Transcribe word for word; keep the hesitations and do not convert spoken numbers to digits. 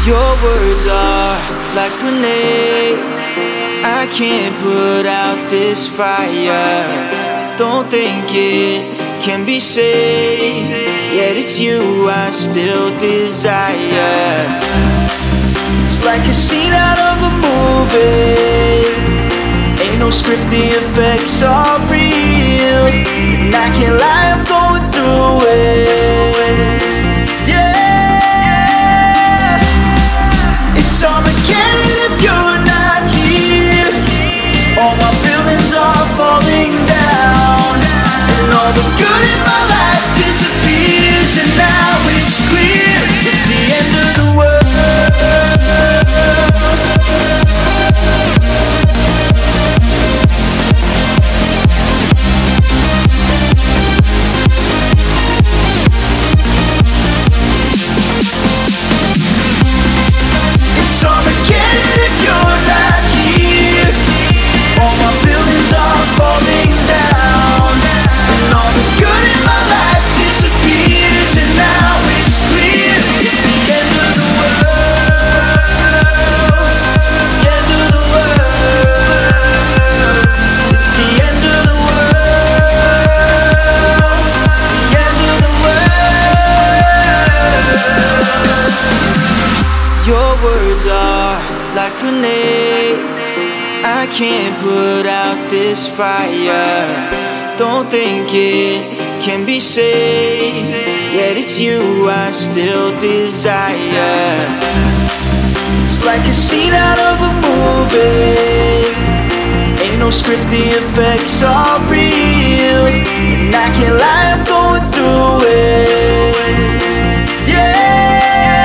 Your words are like grenades. I can't put out this fire. Don't think it can be saved, yet it's you I still desire. It's like a scene out of a movie. Ain't no script, the effects are real, and I can't lie, I'm going through it. Yeah, it's Armageddon if you're not here. All my buildings are falling down, and all the good in my life disappears, and now it's clear, it's the end of the world. Your words are like grenades. I can't put out this fire. Don't think it can be saved, yet it's you I still desire. It's like a scene out of a movie. Ain't no script, the effects are real, and I can't lie, I'm going through it. Yeah,